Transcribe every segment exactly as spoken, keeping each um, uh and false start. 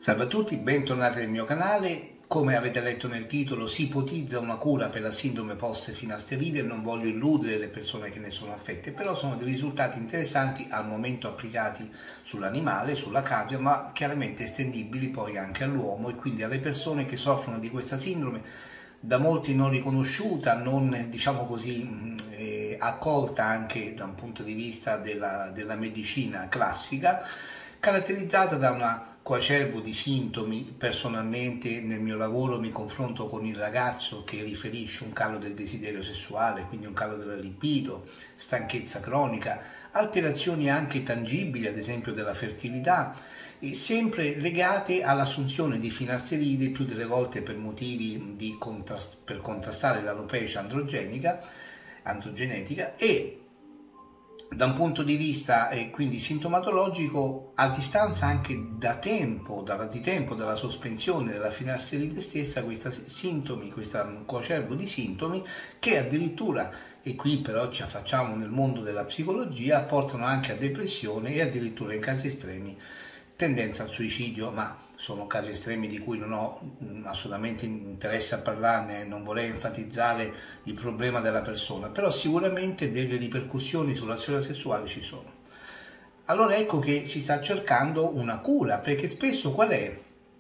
Salve a tutti, bentornati nel mio canale. Come avete letto nel titolo, si ipotizza una cura per la sindrome post-finasteride. Non voglio illudere le persone che ne sono affette, però sono dei risultati interessanti al momento applicati sull'animale, sulla cavia, ma chiaramente estendibili poi anche all'uomo e quindi alle persone che soffrono di questa sindrome, da molti non riconosciuta, non diciamo così eh, accolta anche da un punto di vista della, della medicina classica, caratterizzata da una coacervo di sintomi. Personalmente nel mio lavoro mi confronto con il ragazzo che riferisce un calo del desiderio sessuale, quindi un calo della libido, stanchezza cronica, alterazioni anche tangibili, ad esempio della fertilità, e sempre legate all'assunzione di finasteride, più delle volte per motivi di contrast- per contrastare l'alopecia androgenica, androgenetica, e da un punto di vista eh, quindi sintomatologico, a distanza anche da tempo, da, di tempo dalla sospensione della finasteride stessa, questi sintomi, questo coacervo di sintomi che addirittura, e qui però ci affacciamo nel mondo della psicologia, portano anche a depressione e addirittura in casi estremi tendenza al suicidio, ma sono casi estremi di cui non ho mh, assolutamente interesse a parlarne, non vorrei enfatizzare il problema della persona, però sicuramente delle ripercussioni sulla sfera sessuale ci sono. Allora ecco che si sta cercando una cura, perché spesso qual è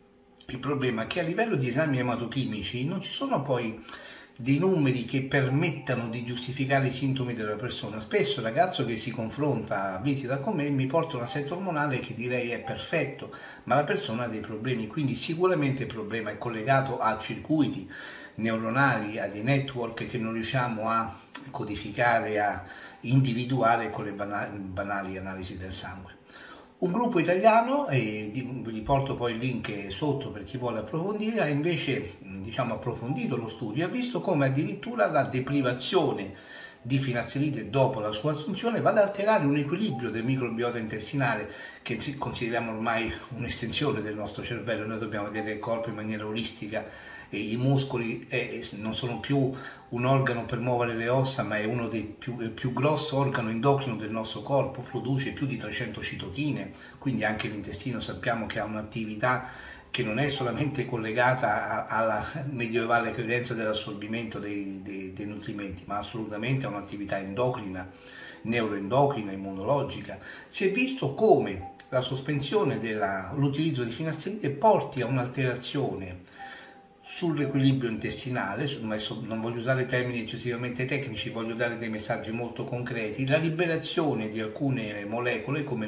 il problema? Che a livello di esami ematochimici non ci sono poi dei numeri che permettano di giustificare i sintomi della persona. Spesso il ragazzo che si confronta, visita con me, mi porta un assetto ormonale che direi è perfetto, ma la persona ha dei problemi, quindi sicuramente il problema è collegato a circuiti neuronali, a dei network che non riusciamo a codificare, a individuare con le banali, banali analisi del sangue. Un gruppo italiano, e vi porto poi il link sotto per chi vuole approfondire, ha invece diciamo, approfondito lo studio e ha visto come addirittura la deprivazione di finasteride dopo la sua assunzione va ad alterare un equilibrio del microbiota intestinale, che consideriamo ormai un'estensione del nostro cervello. Noi dobbiamo vedere il corpo in maniera olistica, e i muscoli eh, non sono più un organo per muovere le ossa, ma è uno dei più, il più grosso organo endocrino del nostro corpo, produce più di trecento citochine, quindi anche l'intestino sappiamo che ha un'attività che non è solamente collegata a, alla medievale credenza dell'assorbimento dei, dei, dei nutrimenti, ma assolutamente a un'attività endocrina, neuroendocrina, immunologica. Si è visto come la sospensione dell'utilizzo di finasteride porti a un'alterazione sull'equilibrio intestinale. Adesso non voglio usare termini eccessivamente tecnici, voglio dare dei messaggi molto concreti. La liberazione di alcune molecole come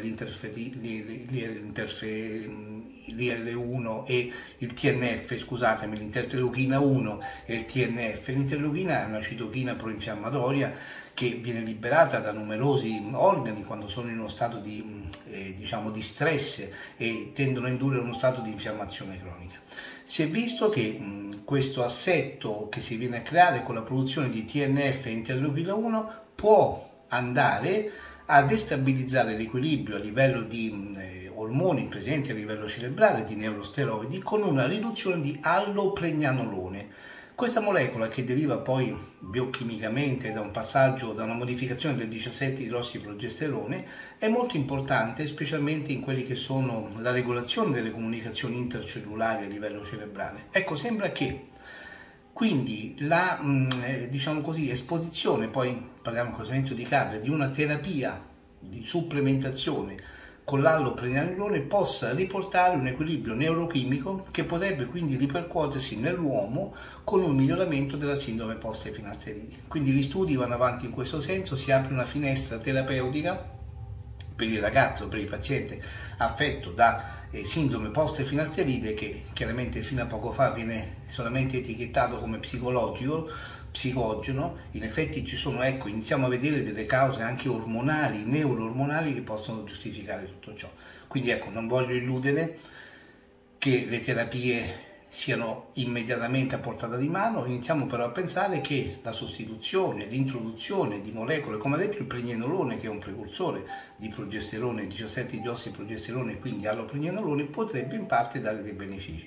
l'I L uno e il T N F, scusatemi, l'interleuchina uno e il T N F. L'interleuchina è una citochina proinfiammatoria che viene liberata da numerosi organi quando sono in uno stato di, eh, diciamo, di stress e tendono a indurre uno stato di infiammazione cronica. Si è visto che mh, questo assetto che si viene a creare con la produzione di T N F e interleuchina uno può andare a destabilizzare l'equilibrio a livello di mh, ormoni presenti a livello cerebrale, di neurosteroidi, con una riduzione di allopregnanolone. Questa molecola, che deriva poi biochimicamente da un passaggio, da una modificazione del diciassette idrossiprogesterone, è molto importante specialmente in quelli che sono la regolazione delle comunicazioni intercellulari a livello cerebrale. Ecco, sembra che quindi la diciamo così, esposizione, poi parliamo in questo momento di cavia, di una terapia di supplementazione con l'allopregnanolone possa riportare un equilibrio neurochimico che potrebbe quindi ripercuotersi nell'uomo con un miglioramento della sindrome post-finasteride. Quindi gli studi vanno avanti in questo senso, si apre una finestra terapeutica per il ragazzo, per il paziente affetto da eh, sindrome post-finasteride, che chiaramente fino a poco fa viene solamente etichettato come psicologico, psicogeno. In effetti ci sono, ecco, iniziamo a vedere delle cause anche ormonali, neuroormonali, che possono giustificare tutto ciò. Quindi ecco, non voglio illudere che le terapie siano immediatamente a portata di mano, iniziamo però a pensare che la sostituzione, l'introduzione di molecole come ad esempio il pregnenolone, che è un precursore di progesterone, diciassette idrossiprogesterone, quindi allopregnenolone, potrebbe in parte dare dei benefici.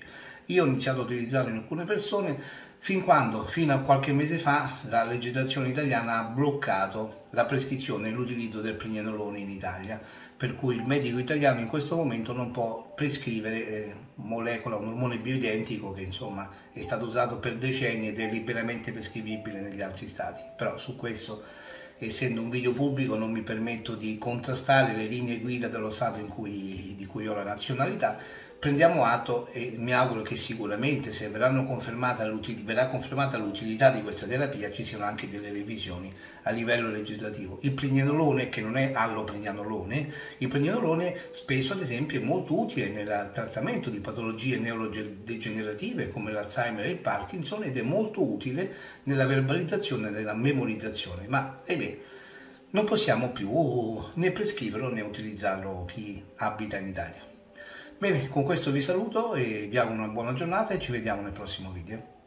Io ho iniziato a utilizzarlo in alcune persone fin quando, fino a qualche mese fa, la legislazione italiana ha bloccato la prescrizione e l'utilizzo del pregnenolone in Italia, per cui il medico italiano in questo momento non può prescrivere eh, molecola, un ormone bioidentico che insomma è stato usato per decenni ed è liberamente prescrivibile negli altri stati. Però su questo, essendo un video pubblico, non mi permetto di contrastare le linee guida dello Stato in cui, di cui ho la nazionalità. Prendiamo atto e mi auguro che sicuramente, se verranno confermata verrà confermata l'utilità di questa terapia, ci siano anche delle revisioni a livello legislativo. Il pregnenolone, che non è allopregnanolone, il pregnenolone spesso ad esempio è molto utile nel trattamento di patologie neurodegenerative come l'Alzheimer e il Parkinson, ed è molto utile nella verbalizzazione e nella memorizzazione, ma ahimè non possiamo più né prescriverlo né utilizzarlo chi abita in Italia. Bene, con questo vi saluto e vi auguro una buona giornata e ci vediamo nel prossimo video.